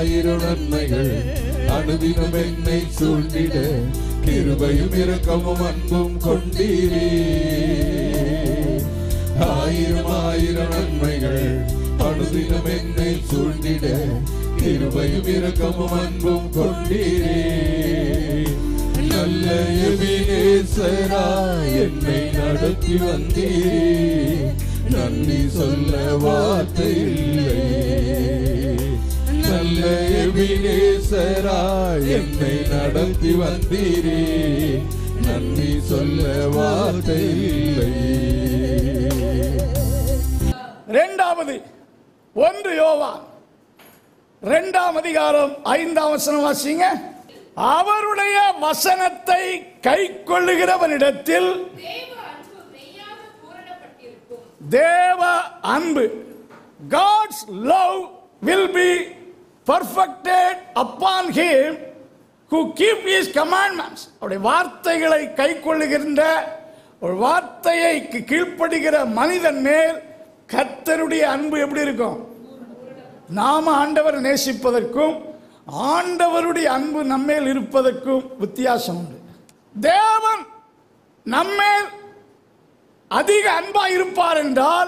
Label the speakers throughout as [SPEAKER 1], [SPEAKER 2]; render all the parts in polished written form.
[SPEAKER 1] ஆயிரம் நன்மைகள் அனுதினம் என்னை சூழ்ந்திட கிருபையும் இரக்கமும் அன்பும் கொண்டீரே. ஆயிரம் ஆயிரம் நன்மைகள் அனுதினம் என்னை சூழ்ந்திட கிருபையும் இரக்கமும் அன்பும் கொண்டீரே. நல்ல எபினேசராய் என்னை நடத்தி வந்தீரே, நன்றி சொல்ல வார்த்தை இல்லை. நல்ல எபினேசராய் என்னை நடத்தி வந்தீரே, நன்றி சொல்ல வார்த்தை இல்லை.
[SPEAKER 2] இரண்டாவது 1 யோவான் 2ஆம் அதிகாரம் 5ஆம் வசனம் வாசிங்க. அவருடைய வசனத்தை கைக்கொள்ளுகிறவனிடத்தில் தேவ அன்பு, God's love will be perfected upon him who keep his commandments. அவருடைய வார்த்தைகளை கைக்கொள்ளுகின்ற, ஒரு வார்த்தையை கீழ்ப்படுகிற மனிதன் மேல் கர்த்தருடைய அன்பு எப்படி இருக்கும்? நாம ஆண்டவர் நேசிப்பதற்கும் ஆண்டவருடைய அன்பு நம்மேல் இருப்பதற்கும் வித்தியாசம் உண்டு. தேவன் நம்மேல் அதிக அன்பா இருப்பார் என்றால்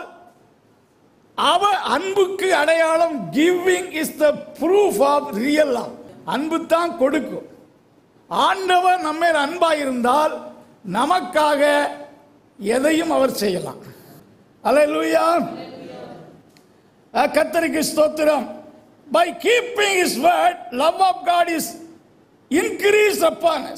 [SPEAKER 2] அவர் அன்புக்கு அடையாளம் giving is the proof of real love. அன்பு தான் கொடுக்கும். ஆண்டவர் நம்மேல் அன்பா இருந்தால் நமக்காக எதையும் அவர் செய்யலாம். அல்லேலூயா. கர்த்தருக்கு ஸ்தோத்திரம். By keeping his word, love of God is increased upon us.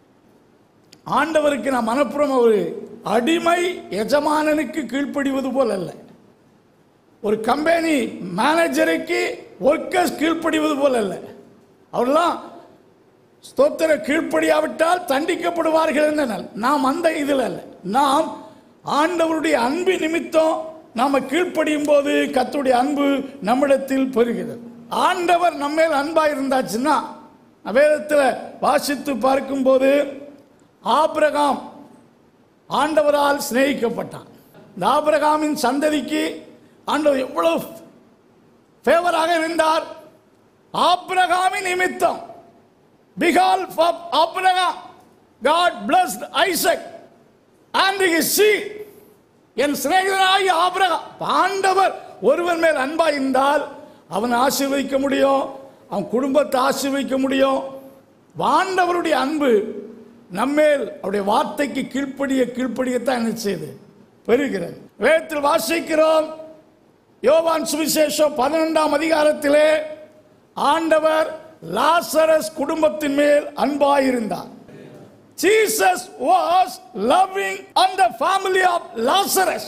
[SPEAKER 2] ஆண்டவருக்கு நாம் மனப்புறம் ஒரு அடிமை எஜமானனுக்கு கீழ்ப்படிவது போல் அல்ல. ஒரு கம்பெனி மேனேஜருக்கு ஒர்க்கர்ஸ் கீழ்ப்படிவது போல் அல்ல. அவரெல்லாம் ஸ்தோத்திர கீழ்ப்படியாவிட்டால் தண்டிக்கப்படுவார்கள் என்றால் நாம் அந்த இதில் அல்ல. நாம் ஆண்டவருடைய அன்பு நிமித்தம் நாம கீழ்ப்படியும் போது கர்த்தருடைய அன்பு நம்மிடத்தில் பெறுகிறது. ஆண்டவர் நம்மேல் அன்பா இருந்தாச்சுன்னா, வேதத்தில் வாசித்து பார்க்கும் போது ஆபிரகாம் ஆண்டவரால் சிநேகிக்கப்பட்டான். இந்த ஆபிரகாமின் சந்ததிக்கு ஆண்டவர் எவ்வளவு ஃபேவராக இருந்தார். ஆபிரகாமின் நிமித்தம், because of Abraham, God blessed Isaac and his seed. என் சிநேகிதனாகிய ஆபிரகாம், அவன் ஒருவன் மேல் அன்பா இருந்தால் அவனை ஆசீர்வதிக்க முடியும், அவன் குடும்பத்தை ஆசீர்வதிக்க முடியும். ஆண்டவருடைய அன்பு நம்மேல் அவருடைய வார்த்தைக்கு கீழ்ப்படியத்தான் என்ன செய்து பெறுகிறது. வேதத்தில் வாசிக்கிறோம், யோவான் சுவிசேஷம் 12ஆம் அதிகாரத்திலே ஆண்டவர் லாசரஸ் குடும்பத்தின் மேல் அன்பாயிருந்தார். Jesus was loving on the family of Lazarus.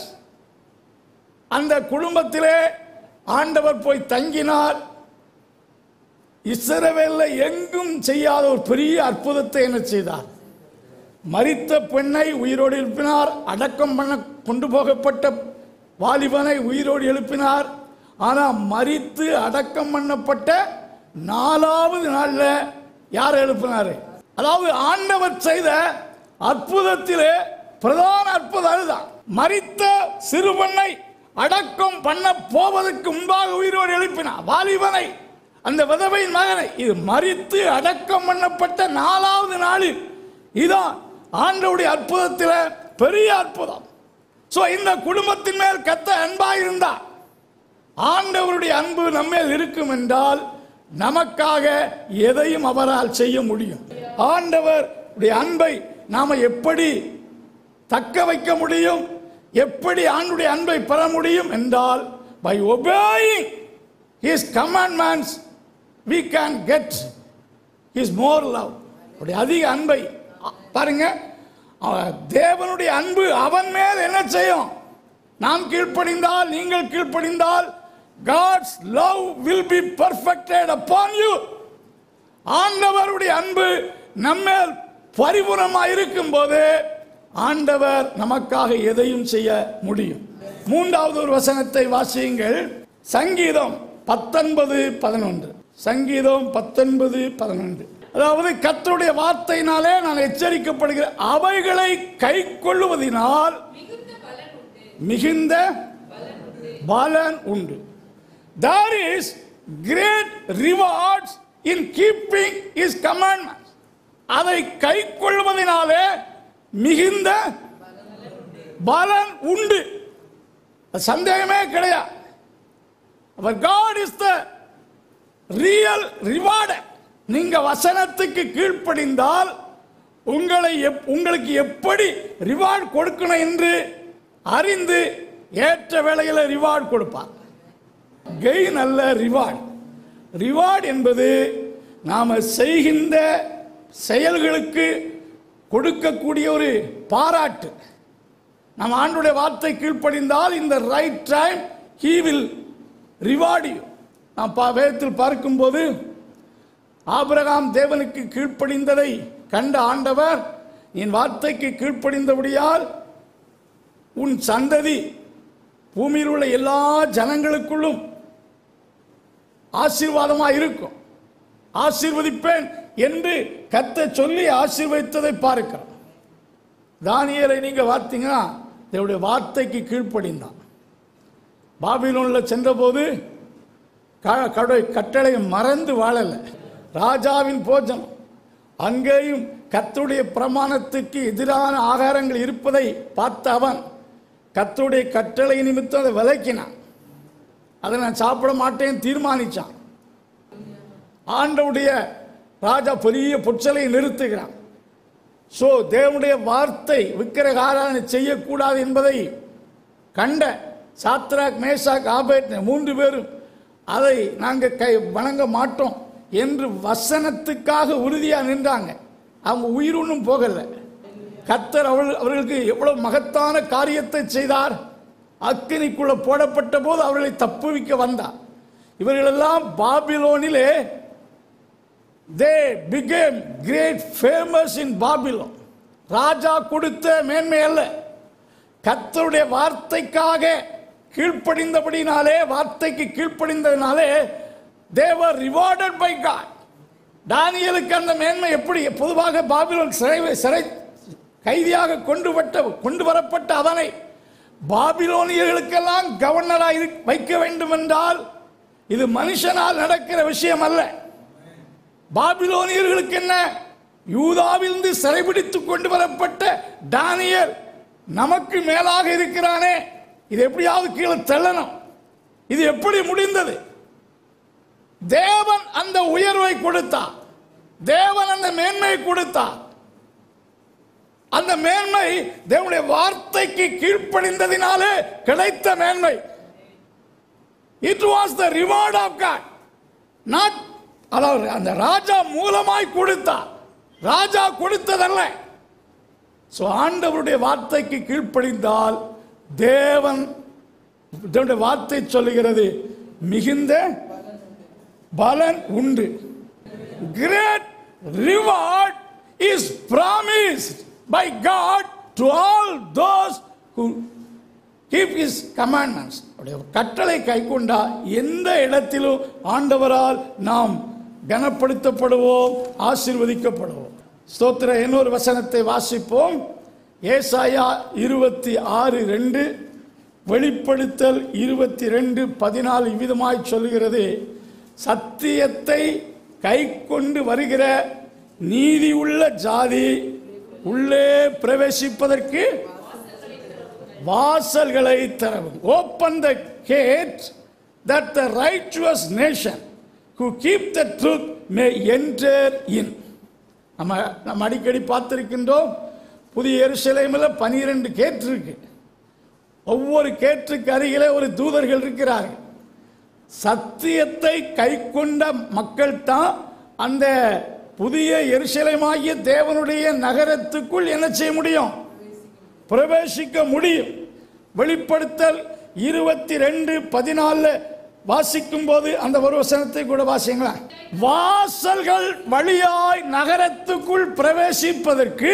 [SPEAKER 2] அந்த குடும்பத்திலே ஆண்டவர் போய் தங்கினார். இஸ்ரவேலில் எங்கும் செய்யாத ஒரு பெரிய அற்புதத்தை என்ன செய்தார்? மரித்த பெண்ணை உயிரோடு எழுப்பினார். அடக்கம் பண்ண கொண்டு போகப்பட்ட வாலிபனை உயிரோடு எழுப்பினார். ஆனால் மரித்து அடக்கம் பண்ணப்பட்ட 4வது நாளில் யார் எழுப்பினாரு? அதாவது ஆண்டவர் செய்த அற்புதத்திலே பிரதான அற்புதம் அதுதான். மரித்த சிறுவனை அடக்கம் பண்ண போவதற்கு முன்பாக உயிரோடு எழுப்பினார். வாலிபனை, அந்த விதவையின் மகனை, இது மரித்து அடக்கம் பண்ணப்பட்ட 4வது நாளில். இதான் ஆண்டவருடைய அற்புதத்தில் பெரிய அற்புதம். சோ இந்த குடும்பத்தின் மேல் கர்த்தர் அன்பாக இருந்தார். ஆண்டவருடைய அன்பு நம்மேல் இருக்கும் என்றால் நமக்காக எதையும் அவரால் செய்ய முடியும். ஆண்டவருடைய அன்பை நாம எப்படி தக்க வைக்க முடியும், எப்படி ஆண்டவருடைய அன்பை பெற முடியும் என்றால் by obeying his commandments we can get his more love. அதிக அன்பை பாருங்க, தேவனுடைய அன்பு அவன் மேல் என்ன செய்யும்? நாம் கீழ்ப்படிந்தால், நீங்கள் கீழ்ப்படிந்தால் God's love will be perfected upon you. ஆண்டவருடைய அன்பு நம்மேல் பரிபூரணமாக இருக்கும் போது ஆண்டவர் நமக்காக எதையும் செய்ய முடியும். 3வது ஒரு வசனத்தை வாசியுங்கள். சங்கீதம் 19:11. சங்கீதம் 19:11. அதாவது கர்த்தருடைய வார்த்தையினாலே நான் எச்சரிக்கப்படுகிறேன், அவைகளை கை கொள்ளுவதினால் மிகுந்த பலன் உண்டு. There is great rewards in keeping his commandments. அதை கைக்கொள்வதினாலே மிகுந்த பலன் உண்டு, சந்தேகமே கிடையாது. Our God is the real rewarder. நீங்க வசனத்துக்கு கீழ்ப்படிந்தால் உங்களுக்கு எப்படி ரிவார்ட் கொடுக்கணும் என்று அறிந்து ஏற்ற வேளையில் ரிவார்ட் கொடுப்பார். கெயின் அல்ல ரிவார்ட். ரிவார்ட் என்பது நாம செய்கின்ற செயல்களுக்கு கொடுக்கக்கூடிய ஒரு பாராட்டு. நாம் ஆண்டவருடைய வார்த்தை கீழ்ப்படிந்தால் இந்த right time he will reward you. நாம் வேதத்தில் பார்க்கும்போது ஆபிரகாம் தேவனுக்கு கீழ்ப்படிந்ததை கண்ட ஆண்டவர், என் வார்த்தைக்கு கீழ்ப்படிந்தபடியால் உன் சந்ததி பூமியில் உள்ள எல்லா ஜனங்களுக்குள்ளும் ஆசீர்வாதமாக இருக்கும், ஆசீர்வதிப்பேன் என்று கர்த்தர் சொல்லி ஆசீர்வதித்ததை பார்க்கிறோம். தானியேலை நீங்க பார்த்தீங்கன்னா தேவனுடைய வார்த்தைக்கு கீழ்ப்படிந்தான். பாபிலோனில் சென்றபோது கட்டளை மறந்து வாழல. ராஜாவின் போஜனம், அங்கேயும் கர்த்தருடைய பிரமாணத்துக்கு எதிரான ஆகாரங்கள் இருப்பதை பார்த்த அவன் கர்த்தருடைய கட்டளை நிமித்தம் அதை விலக்கினான். அதை நான் சாப்பிட மாட்டேன் தீர்மானிச்சான். ஆண்டவுடைய ராஜா பெரிய பொற்சலை நிறுத்துகிறான். சோ தேவனுடைய வார்த்தை விக்கிரக ஆராதனை செய்யக்கூடாது என்பதை கண்ட சாத்ராக், மேஷாக், ஆபேத்நேகோ 3 பேரும் அதை நாங்கள் வணங்க மாட்டோம் என்று வசனத்துக்காக உறுதியா நின்றாங்க. அவங்க உயிர் ஒன்றும் போகல. கர்த்தர் அவர்களுக்கு எவ்வளவு மகத்தான காரியத்தை செய்தார். அக்கினிக்குள்ள போடப்பட்ட போது அவர்களை தப்புவிக்க வந்தார். இவர்களெல்லாம் பாபிலோனிலே they became great famous in Babylon. ராஜா கொடுத்த மேன்மை அல்ல, கர்த்தருடைய வார்த்தைக்காக கீழ்ப்படிந்தபடினாலே, வார்த்தைக்கு கீழ்ப்படிந்ததினாலே they were rewarded by God. தானியேலுக்கு அந்த மேன்மை எப்படி? பொதுவாக பாபிலோன் சிறை கைதியாக கொண்டு வரப்பட்ட அவனை பாபிலோனியர்களுக்கெல்லாம் கவர்னராக வைக்க வேண்டும் என்றால் இது மனுஷனால் நடக்கிற விஷயம் அல்ல. பாபிலோனியர்களுக்கு என்ன? யூதாவிலிருந்து சிறைபிடித்துக் கொண்டு வரப்பட்ட தானியேல் நமக்கு மேலாக இருக்கிறானே, இது எப்படியாவது கீழே தள்ளணும். இது எப்படி முடிந்தது? தேவன் அந்த உயர்வை கொடுத்தார், தேவன் அந்த மேன்மையை கொடுத்தார். அந்த மேன்மை தேவனுடைய வார்த்தைக்கு கீழ்ப்படிந்ததினாலே கிடைத்த மேன்மை. It was the reward of God. Not அதாவது அந்த ராஜா மூலமாய் கொடுத்தார், ராஜா கொடுத்ததல்ல. சோ ஆண்டவருடைய வார்த்தைக்கு கீழ்ப்படிந்தால் தேவனுடைய வார்த்தை சொல்லுகிறது மிகுந்த பலன் உண்டு. Great reward is promised by God to all those who keep his commandments. கட்டளை கைக்கொண்டா எந்த இடத்திலும் ஆண்டவரால் நாம் கனப்படுத்தப்படுவோம், ஆசீர்வதிக்கப்படுவோம். ஸ்தோத்திர. இன்னொரு வசனத்தை வாசிப்போம். ஏசாயா 26:2, வெளிப்படுத்தல் 22:14 இவ்விதமாய் சொல்லுகிறது, சத்தியத்தை கை கொண்டு வருகிற நீதி உள்ள ஜாதி உள்ளே பிரவேசிப்பதற்கு வாசல்களை திறவும். Open the gate that the righteous nation who keep the truth may enter in. நம்ம அடிக்கடி பார்த்திருக்கின்றோம், புதிய எருசலேமில் 12 கேட் இருக்கு. ஒவ்வொரு கேட்டுக்கு அருகிலே ஒரு தூதர்கள் இருக்கிறார்கள். சத்தியத்தை கை கொண்ட மக்கள் தான் அந்த புதிய எருசலேமாகிய தேவனுடைய நகரத்துக்குள் என்ன செய்ய முடியும்? பிரவேசிக்க முடியும். வெளிப்படுத்தல் 22:14 வாசிக்கும் போது அந்த ஒரு வசனத்தை கூட வாசிங்களா. வாசல்கள் வழியாய் நகரத்துக்குள் பிரவேசிப்பதற்கு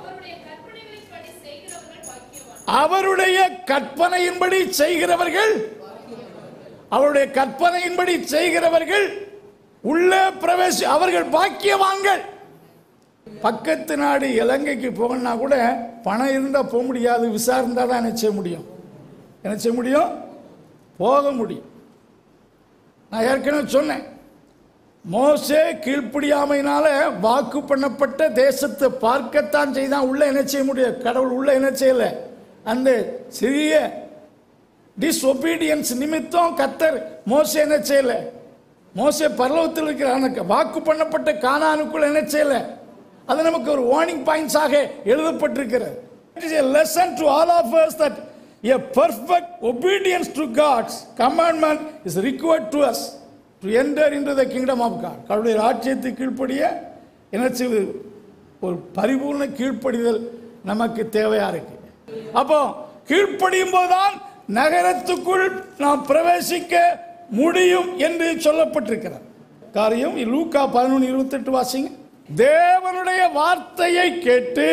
[SPEAKER 2] அவருடைய கற்பனையின்படி செய்கிறவர்கள், அவருடைய கற்பனையின்படி செய்கிறவர்கள் உள்ளே பிரவேசி, அவர்கள் பாக்கியவான்கள். பக்கத்து நாடு இலங்கைக்கு போகணும்னா கூட பணம் இருந்தால் போக முடியாது, விசா இருந்தால் தான் என்ன செய்ய முடியும்? என்ன செய்ய முடியும்? போக முடியும். நான் ஏற்கனவே சொன்னேன், மோசே கீழ்ப்படியாமையினால வாக்கு பண்ணப்பட்ட தேசத்தை பார்க்கத்தான் செய்தான். உள்ள என்ன செய்ய முடியும்? கடவுள் உள்ள என்ன செய்யல? அந்த சிறிய டிஸ்ஒபீடியன்ஸ் நிமித்தம் கர்த்தர் மோசே என்ன செய்யல? மோசே பரலோகத்தில் இருக்கிற வாக்கு பண்ணப்பட்ட கானானுக்குள்ள என்ன செய்யல? அது நமக்கு ஒரு வார்னிங் பாயிண்ட்ஸாக எழுதப்பட்டிருக்கிறது. It is a lesson to all of us that a perfect obedience to God's commandment is required to us to enter into the kingdom of God. கடவுளுடைய ராஜ்யத்துக்கு கீழ்ப்படிய என்ன செய்வது? ஒரு பரிபூர்ண கீழ்ப்படிதல் நமக்கு தேவையா இருக்கு. அப்போ கீழ்ப்படியும் போதுதான் நகரத்துக்குள் நாம் பிரவேசிக்க முடியும் என்று சொல்லப்பட்டிருக்கிறது. காரியம் லூக்கா 11:28 வாசிங்க. தேவனுடைய வார்த்தையை கேட்டு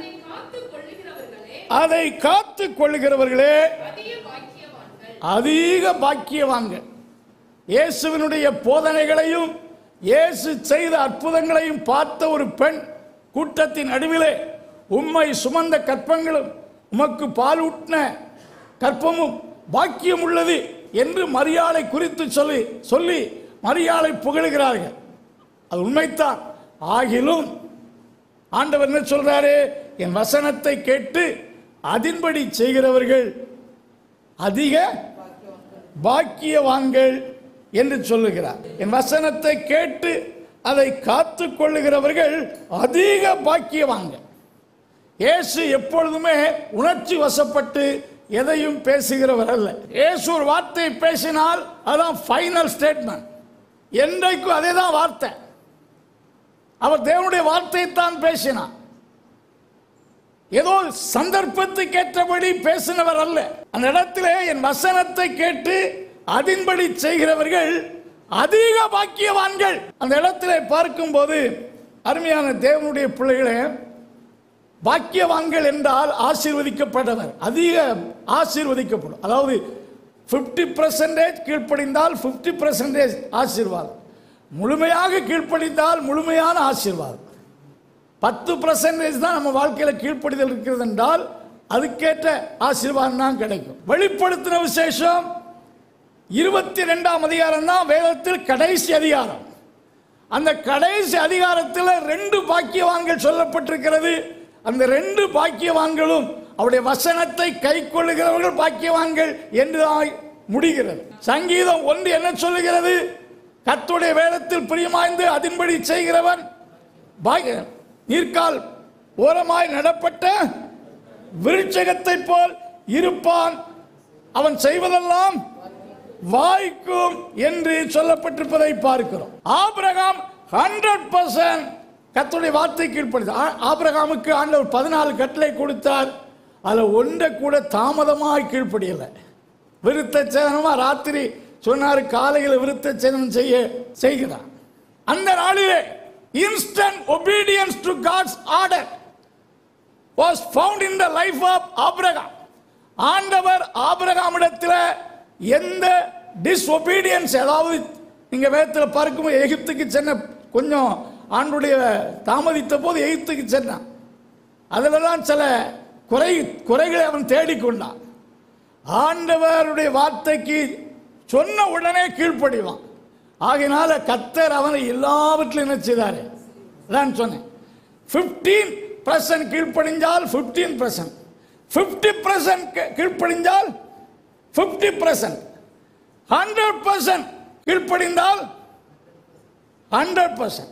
[SPEAKER 2] அதை காத்து கொள்ளுகிறவர்களே அதிக பாக்கியவான்கள். இயேசுவினுடைய போதனைகளையும் இயேசு செய்த அற்புதங்களையும் பார்த்த ஒரு பெண் கூட்டத்தின் நடுவிலே உம்மை சுமந்த கற்பங்களும் உமக்கு பாலூட்டின கற்பமும் பாக்கியம் உள்ளது என்று மரியாளை குறித்து சொல்லி மரியாளை புகழுகிறார்கள். அது உண்மைத்தான். ஆகிலும் ஆண்டவர் என்ன சொல்றாரு? என் வசனத்தை கேட்டு அதின்படி செய்கிறவர்கள் அதிக பாக்கியவான்கள் என்று சொல்லுகிறார். என் வசனத்தை கேட்டு அதை காத்து கொள்ளுகிறவர்கள் அதிக பாக்கியவான்கள். இயேசு எப்பொழுதுமே உணர்ச்சி வசப்பட்டு எதையும் பேசுகிறவர் அல்ல. இயேசு ஒரு வார்த்தை பேசினால் அதான் ஃபைனல் ஸ்டேட்மெண்ட். என்றைக்கும் அதே தான் வார்த்தை. அவர் தேவனுடைய வார்த்தையை தான் பேசினார். ஏதோ சந்தர்ப்பத்துக்கு ஏற்றபடி பேசினவர் அல்ல. அந்த இடத்திலே என் வசனத்தை கேட்டு அதின்படி செய்கிறவர்கள் அதிக பாக்கியவான்கள். அந்த இடத்திலே பார்க்கும்போது அருமையான தேவனுடைய பிள்ளைகளே, பாக்கியவான்கள் என்றால் ஆசீர்வதிக்கப்பட்டவர், அதிக ஆசீர்வதிக்கப்படும். அதாவது 50% கீழ்ப்படிந்தால் 50% ஆசீர்வாதம், முழுமையாக கீழ்ப்படிந்தால் முழுமையான ஆசீர்வாதம். 10% தான் நம்ம வாழ்க்கையில் கீழ்ப்படிதல் இருக்கிறது என்றால் அதுக்கேற்ற ஆசீர்வாதம் தான் கிடைக்கும். வெளிப்படுத்தின விசேஷம் 22ஆம் அதிகாரம் தான் வேதத்தில் கடைசி அதிகாரம். அந்த கடைசி அதிகாரத்தில் 2 பாக்கியவான்கள் சொல்லப்பட்டிருக்கிறது. அந்த 2 பாக்கியவான்களும் அவருடைய வசனத்தை கை கொள்ளுகிறவர்கள் பாக்கியவான்கள் என்று முடிகிறது. சங்கீதம் 1 என்ன சொல்லுகிறது? கர்த்தருடைய வேதத்தில் பிரியமாய்ந்து அதின்படி செய்கிறவன் பாக்கியவான். நீர்க்கால் ஓரமாய் நடப்பட்ட விருட்சகத்தை போல் இருப்பான், அவன் செய்வதெல்லாம் வாய்க்கும் என்று சொல்லப்பட்டிருப்பதை பார்க்கிறோம். ஆபிரகாம் 100% கர்த்தருடைய வார்த்தை கீழ்ப்படிந்தார். ஆபிரகாமுக்கு ஆண்டவர் 14 கட்டளை கொடுத்தார். அதில் ஒன்றை கூட தாமதமாக கீழ்ப்படியலை. விருத்த சேதனமா ராத்திரி சொன்னார், காலையில் விருத்த சேதனம் செய்கிறார். அந்த நாளிலே instant obedience to God's order was found in the life of Abraham. ஆண்டவர் ஆபிரகாமிடத்தில் எந்த டிஸ்ஒபீடியன்ஸ், அதாவது நீங்க வேதத்தில் பார்க்கும்போது எகிப்துக்கு சென்ன கொஞ்சம் ஆண்டுடைய தாமதித்த போது எகிப்துக்கு சென்றான். அதில் தான் சில குறைகளை அவன் தேடிக்கொண்டான். ஆண்டவருடைய வார்த்தைக்கு சொன்ன உடனே கீழ்ப்படிவான். ஆகினால கர்த்தர் அவனை எல்லாவற்றிலும் என்ன செய்தார்? நான் சொன்னேன் 15% கீழ்ப்படிஞ்சால் 15%, 50% கீழ்ப்படிஞ்சால் 50%, 100% கீழ்ப்படிந்தால் 100%.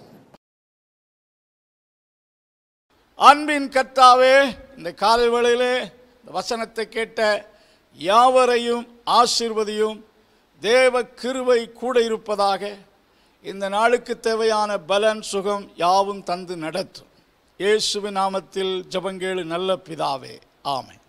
[SPEAKER 2] அன்பின் கர்த்தாவே, இந்த காலை வேளையிலே இந்த வசனத்தை கேட்ட யாவரையும் ஆசீர்வதியும். தேவ கிருபை கூட இருப்பதாக. இந்த நாளுக்கு தேவையான பலன் சுகம் யாவும் தந்து நடத்தும். இயேசுவின் நாமத்தில் ஜெபங்கேளு நல்ல பிதாவே, ஆமென்.